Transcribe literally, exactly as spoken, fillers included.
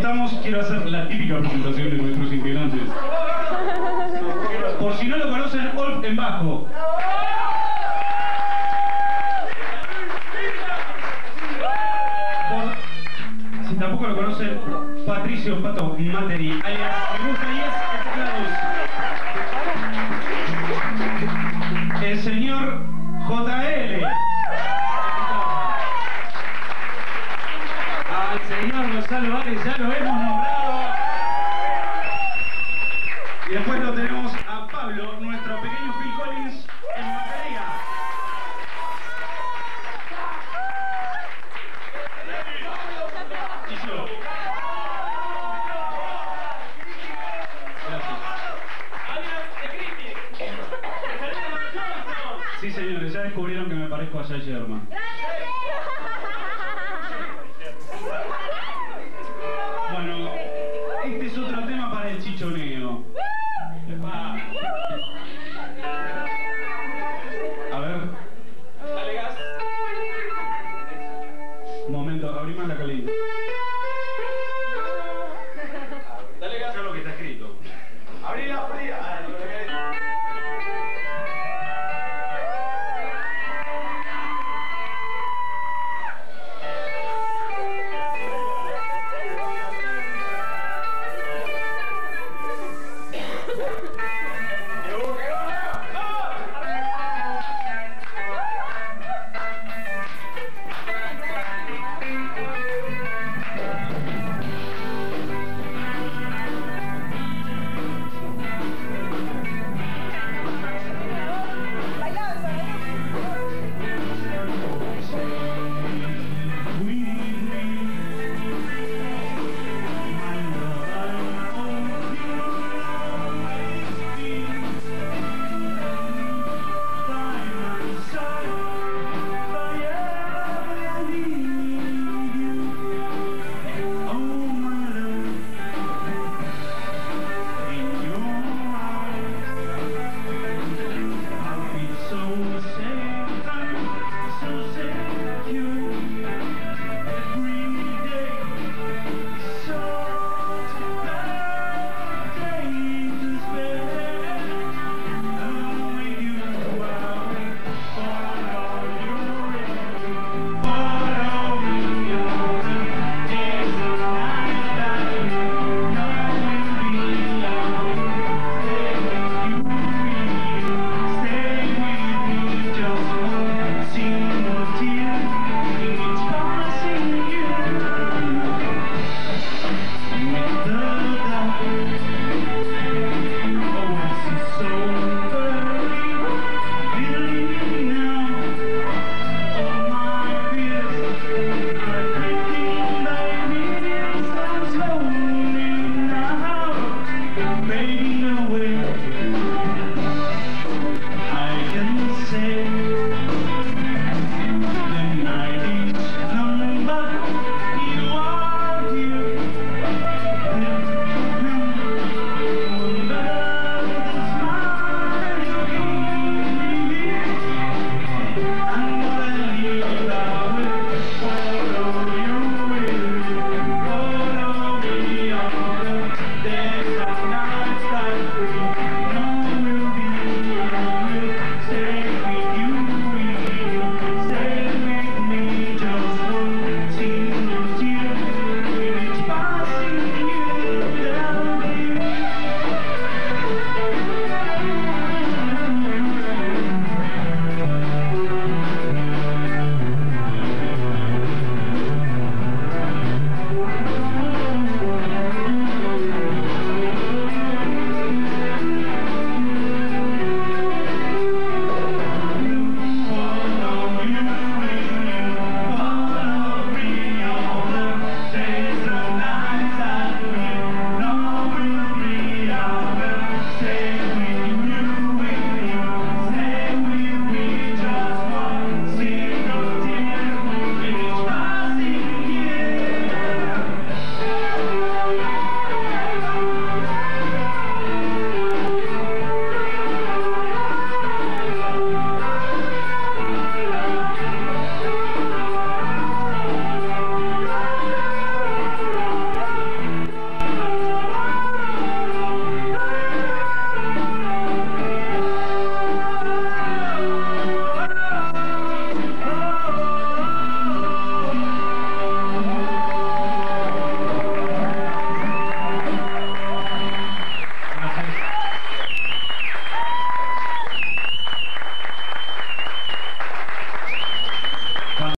presentamos, quiero hacer la típica presentación de nuestros integrantes. Por si no lo conocen, Olf en bajo. Por, si tampoco lo conocen, Patricio Pato Materi, alias Me Gusta Yes en teclados. El señor J L. Al señor Gonzalo Vázquez, ya lo hemos nombrado. Y después lo tenemos a Pablo, nuestro pequeño Phil Collins, en batería. Y yo. Gracias. Sí, señores, ya descubrieron que me parezco a Jay Sherman.